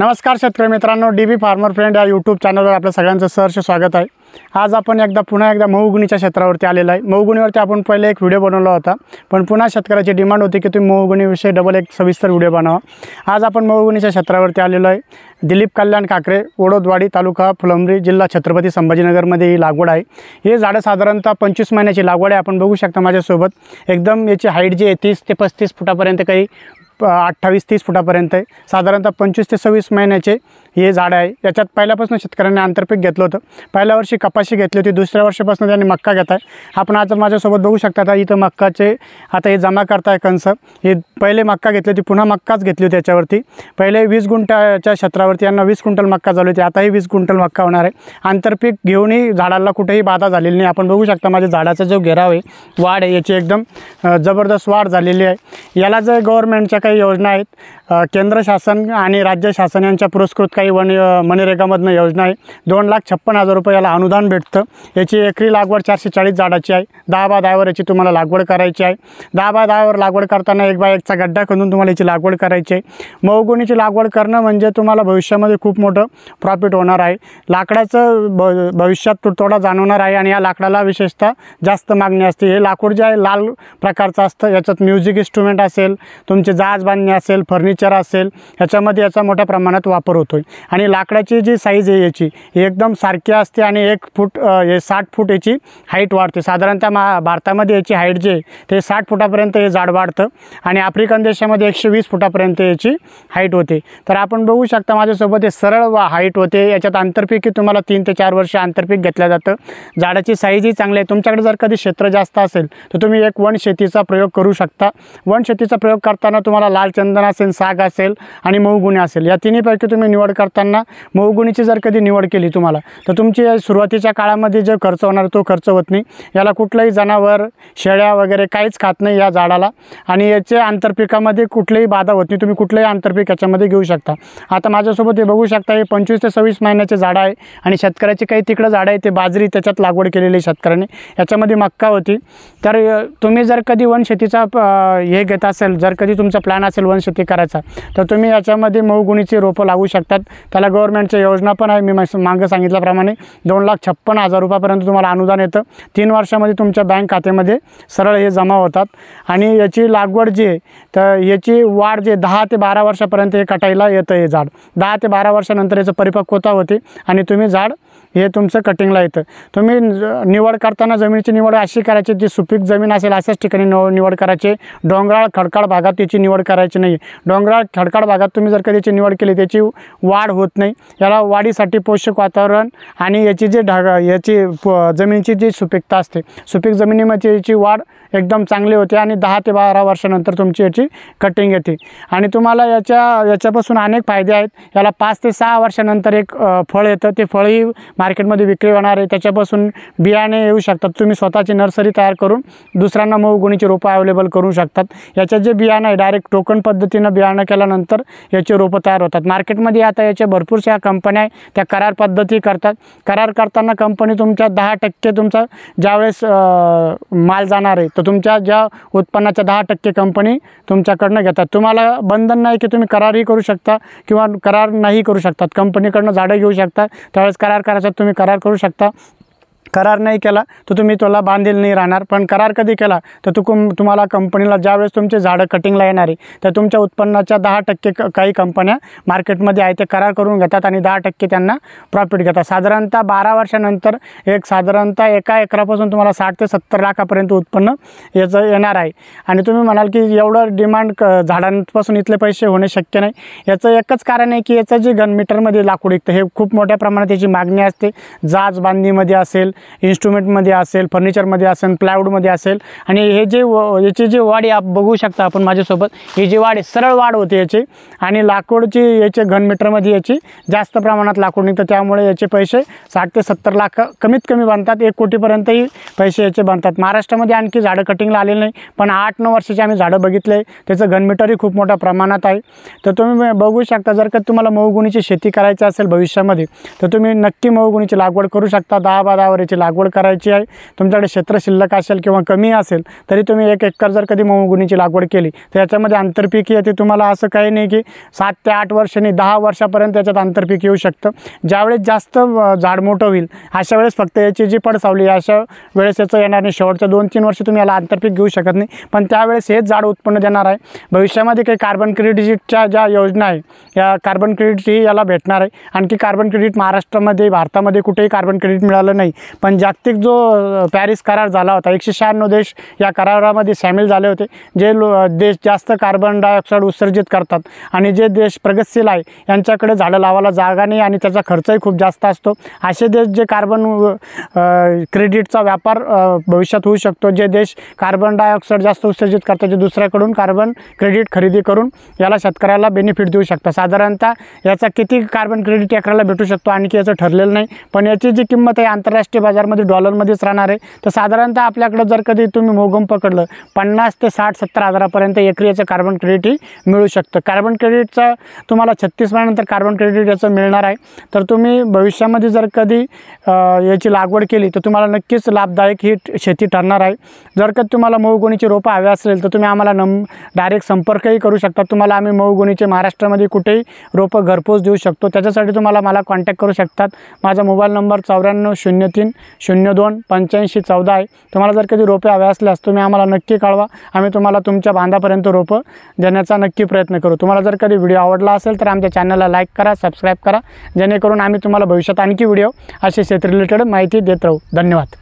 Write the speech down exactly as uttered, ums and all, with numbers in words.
नमस्कार शेतकरी मित्रांनो, डी बी फार्मर फ्रेंड या यूट्यूब चॅनलवर आपल्या सगळ्यांचं सहर्ष स्वागत आहे। आज आपण एकदा पुन्हा एकदा मोहगुणीच्या क्षेत्रावरती आलेलो आहे। मोहगुणीवरती आपण पहिले एक व्हिडिओ बनवला होता, पण पुन्हा शेतकऱ्याची डिमांड होती की तुम्ही मोहगुणीविषयी डबल एक सविस्तर व्हिडिओ बनवा। आज आपण मोहगुणीच्या क्षेत्रावरती आलेलो आहे। दिलीप कल्याण काकरे, ओडोदवाडी, तालुका फुलंब्री, जिल्हा छत्रपती संभाजीनगरमध्ये ही लागवड आहे। हे झाडं साधारणतः पंचवीस महिन्याची लागवड आहे। आपण बघू शकता माझ्यासोबत एकदम याची हाईट जी आहे तीस ते पस्तीस फुटापर्यंत, काही अठ्ठावीस तीस फुटापर्यंत आहे। साधारणतः पंचवीस ते सव्वीस महिन्याचे हे झाड आहे। याच्यात पहिल्यापासून शेतकऱ्यांनी आंतरपीक घेतलं होतं। पहिल्या वर्षी कपाशी घेतली होती, दुसऱ्या वर्षापासून त्यांनी मक्का घेत आहे। आपण आज माझ्यासोबत बघू शकता, आता इथं मक्काचे आता हे जमा करताय कणस। हे पहिले मक्का घेतली होती, पुन्हा मक्काच घेतली होती। त्याच्यावरती पहिले वीस गुंठाच्या क्षेत्रावरती यांना वीस क्विंटल मक्का झाली होती, आताही वीस क्विंटल मक्का होणार आहे। आंतरपीक घेऊनही झाडाला कुठेही बाधा झालेली नाही। आपण बघू शकता माझ्या झाडाचा जो घेराव आहे, वाढ आहे, याची एकदम जबरदस्त वाढ झालेली आहे। याला जर गव्हर्नमेंटच्या काही योजना आहेत, केंद्र शासन आणि राज्य शासन यांच्या पुरस्कृत काही वन मनरेगामधनं योजना आहे। दोन लाख छप्पन हजार रुपये याला अनुदान भेटतं। याची एकरी लागवड चारशे चाळीस झाडाची आहे। दहा बाय दहावर याची तुम्हाला लागवड करायची आहे। दहा बाय दहावर लागवड करताना एक बाय एकचा गड्डा खणून तुम्हाला याची लागवड करायची आहे। मोहगुणीची लागवड करणं म्हणजे तुम्हाला भविष्यामध्ये खूप मोठं प्रॉफिट होणार आहे। लाकडाचं भ भविष्यात तुटवडा जाणवणार आहे आणि या लाकडाला विशेषतः जास्त मागणी असते। हे लाकूड जे आहे लाल प्रकारचं असतं। याच्यात म्युझिक इन्स्ट्रुमेंट असेल, तुमचे जहाज बांधणी असेल, फर्निचर असेल, ह्याच्यामध्ये याचा मोठ्या प्रमाणात वापर होतो आहे। आणि लाकडाची जी साईज आहे याची ही एकदम सारखी असते आणि एक फूट हे साठ फूट याची हाईट वाढते। साधारणतः मा भारतामध्ये याची हाईट जे ते साठ फुटापर्यंत हे झाड वाढतं आणि आफ्रिकन देशामध्ये एकशे वीस फुटापर्यंत याची हाईट होते। तर आपण बघू शकता माझ्यासोबत हे सरळ वा हाईट होते। याच्यात आंतरपीक तुम्हाला तीन ते चार वर्ष आंतरपीक घेतलं जातं। झाडाची साईजही चांगली आहे। तुमच्याकडे जर कधी क्षेत्र जास्त असेल तर तुम्ही एक वन शेतीचा प्रयोग करू शकता। वन शेतीचा प्रयोग करताना तुम्हाला लाल चंदन असेल, साग असेल आणि मोहगुणी असेल, या तिन्हीपैकी तुम्ही निवड करताना मोहगुणीची जर कधी निवड केली तुम्हाला, तर तुमची सुरुवातीच्या काळामध्ये जो खर्च होणार तो खर्च होत नाही। याला कुठलंही जनावर, शेळ्या वगैरे काहीच खात नाही या झाडाला आणि याचे आंतरपिकामध्ये कुठलीही बाधा होत नाही। तुम्ही कुठलंही आंतरपीक याच्यामध्ये घेऊ शकता। आता माझ्यासोबत हे बघू शकता, हे पंचवीस ते सव्वीस महिन्याचे झाड आहे आणि शेतकऱ्याची काही तिकडं झाड आहे ते बाजरी त्याच्यात लागवड केलेली शेतकऱ्याने, याच्यामध्ये मक्का होती। तर तुम्ही जर कधी वन शेतीचा हे घेत असेल, जर कधी तुमचा प्लॅन असेल वन शेती करायचा, तर तुम्ही याच्यामध्ये मोहगुणीची रोपं लागू शकतात। त्याला गव्हर्नमेंटच्या योजना पण आहे। मी मागं सांगितल्याप्रमाणे दोन लाख छप्पन हजार रुपयापर्यंत तुम्हाला अनुदान येतं। तीन वर्षामध्ये तुमच्या बँक खात्यामध्ये सरळ हे जमा होतात आणि याची लागवड जी आहे तर याची वाढ जे दहा ते बारा वर्षापर्यंत हे कटायला येतं। हे झाड दहा ते बारा वर्षानंतर याचं परिपक्वता होते आणि तुम्ही झाड हे तुमचं कटिंगला येतं। तुम्ही निवड करताना जमिनीची निवड अशी करायची, जी सुपीक जमीन असेल अशाच ठिकाणी निवड करायची। डोंगराळ खडकाळ भागात त्याची निवड करायची नाही। डोंगराळ खडकाळ भागात तुम्ही जर कधी त्याची निवड केली त्याची वाढ होत नाही। याला वाढीसाठी पोषक वातावरण आणि याची जे ढग याची जमिनीची जी सुपीकता असते, सुपीक जमिनीमध्ये याची वाढ एकदम चांगली होते आणि दहा ते बारा वर्षानंतर तुमची याची कटिंग येते। आणि तुम्हाला याच्या याच्यापासून अनेक फायदे आहेत। याला पाच ते सहा वर्षानंतर एक फळ येतं, ते फळही मार्केटमध्ये विक्री होणार आहे। त्याच्यापासून बियाणे येऊ शकतात। तुम्ही स्वतःची नर्सरी तयार करून दुसऱ्यांना मोहगुणीची रोपं अवेलेबल करू शकतात। याच्या जे बियाणं आहे डायरेक्ट टोकन पद्धतीनं बियाणं केल्यानंतर याचे रोपं तयार होतात। मार्केटमध्ये आता याच्या भरपूरशा कंपन्या त्या करार पद्धती करतात। करार करताना कंपनी तुमच्या दहा टक्के तुमचा ज्यावेळेस माल जाणार आहे तर तुमच्या ज्या उत्पन्नाच्या दहा टक्के कंपनी तुमच्याकडनं घेतात। तुम्हाला बंधन नाही की तुम्ही करारही करू शकता किंवा करार नाही करू शकतात। कंपनीकडनं झाडं घेऊ शकता, त्यावेळेस करार करायचा तुम्ही करार करू शकता। करार नाही केला तर तुम्ही त्याला बांधील नाही राहणार, पण करार कधी केला तर तुम तुम्हाला कंपनीला ज्यावेळेस तुमचे झाडं कटिंगला येणार आहे तर तुमच्या उत्पन्नाच्या दहा टक्के काही कंपन्या मार्केटमध्ये आहे ते करार करून घेतात आणि दहा टक्के त्यांना प्रॉफिट घेतात। साधारणतः बारा वर्षानंतर एक साधारणतः एका एकरापासून तुम्हाला साठ ते सत्तर लाखापर्यंत उत्पन्न याचं येणार आहे। आणि तुम्ही म्हणाल की एवढं डिमांड क झाडांपासून इथले पैसे होणे शक्य नाही। याचं एकच कारण आहे की याचं जे घन मीटरमध्ये लाकूड विकतं हे खूप मोठ्या प्रमाणात याची मागणी असते। जहाज बांधणीमध्ये असेल, इन्स्ट्रुमेंटमध्ये असेल, फर्निचरमध्ये असेल, प्लायवूडमध्ये असेल आणि हे जे याची जी वाढ आप बघू शकता आपण माझ्यासोबत, ही जी वाढ आहे सरळ वाढ होते याची आणि लाकूडची याचे घन मीटरमध्ये याची जास्त प्रमाणात लाकूड निघतं। त्यामुळे याचे पैसे साठ ते सत्तर लाख कमीत कमी बनतात। एक कोटीपर्यंतही पैसे याचे बनतात। महाराष्ट्रामध्ये आणखी झाडं कटिंगला आलेले नाही, पण आठ नऊ वर्षाचे आम्ही झाडं बघितले, त्याचं घन मीटरही खूप मोठ्या प्रमाणात आहे। तर तुम्ही बघू शकता, जर का तुम्हाला मोहगुणीची शेती करायची असेल भविष्यामध्ये तर तुम्ही नक्की मोहगुणीची लागवड करू शकता। दहा बाय दहावर झाडाची लागवड करायची आहे, तुमच्याकडे क्षेत्र शिल्लक असेल किंवा कमी असेल तरी तुम्ही एक एकर जर कधी मोहगुनीची लागवड केली तर याच्यामध्ये आंतरपीक येते। तुम्हाला असं काही नाही की सात ते आठ वर्षांनी दहा वर्षापर्यंत याच्यात आंतरपीक येऊ शकतं। ज्यावेळेस जास्त झाड मोठं होईल अशा वेळेस फक्त याची जी पडसावली अशा वेळेस याचं येणार नाही। शेवटच्या दोन तीन वर्ष तुम्ही याला आंतरपीक घेऊ शकत नाही, पण त्यावेळेस हेच झाड उत्पन्न देणार आहे। भविष्यामध्ये काही कार्बन क्रेडिटच्या ज्या योजना आहे या कार्बन क्रेडिट ही याला भेटणार आहे। आणखी कार्बन क्रेडिट महाराष्ट्रामध्ये भारतामध्ये कुठेही कार्बन क्रेडिट मिळालं नाही, पण जागतिक जो पॅरिस करार झाला होता एकशे शहाण्णव देश या करारामध्ये सामील झाले होते। जे देश जास्त कार्बन डायऑक्साईड उत्सर्जित करतात आणि जे देश प्रगतशील आहे यांच्याकडे झाडं लावायला जागा नाही आणि त्याचा खर्चही खूप जास्त असतो, असे देश जे कार्बन क्रेडिटचा व्यापार भविष्यात होऊ शकतो। जे देश कार्बन डायऑक्साईड जास्त उत्सर्जित करतात जे दुसऱ्याकडून कार्बन क्रेडिट खरेदी करून याला शेतकऱ्याला बेनिफिट देऊ शकतात। साधारणतः याचा किती कार्बन क्रेडिट एकराला भेटू शकतो आणखी याचं ठरलेलं नाही, पण याची जी किंमत आहे आंतरराष्ट्रीय बाजारामध्ये डॉलरमध्येच राहणार आहे। तर साधारणतः आपल्याकडे जर कधी तुम्ही मोगम पकडलं पन्नास ते साठ सत्तर हजारापर्यंत एकरी याचं कार्बन क्रेडिटही मिळू शकतं। कार्बन क्रेडिटचा तुम्हाला छत्तीस महिन्यानंतर कार्बन क्रेडिट याचं मिळणार आहे। तर तुम्ही भविष्यामध्ये जर कधी याची लागवड केली तर तुम्हाला नक्कीच लाभदायक ही शेती ठरणार आहे। जर कधी तुम्हाला मोहगुणीची रोपं हवे असेल तर तुम्ही आम्हाला नम डायरेक्ट संपर्कही करू शकता। तुम्हाला आम्ही मोहगुणीचे महाराष्ट्रामध्ये कुठेही रोपं घरपोच देऊ शकतो, त्याच्यासाठी तुम्हाला मला कॉन्टॅक्ट करू शकतात। माझा मोबाईल नंबर चौऱ्याण्णव शून्य तीन शून्य दोन पंच्याऐंशी चौदा आहे। तुम्हाला जर कधी रोपे हवे असल्यास तुम्ही आम्हाला नक्की कळवा, आम्ही तुम्हाला तुमच्या बांधापर्यंत रोपं देण्याचा नक्की प्रयत्न करू। तुम्हाला जर कधी व्हिडिओ आवडला असेल तर आमच्या चॅनलला लाईक करा, सबस्क्राईब करा, जेणेकरून आम्ही तुम्हाला भविष्यात आणखी व्हिडिओ असे शेती रिलेटेड माहिती देत राहू। धन्यवाद।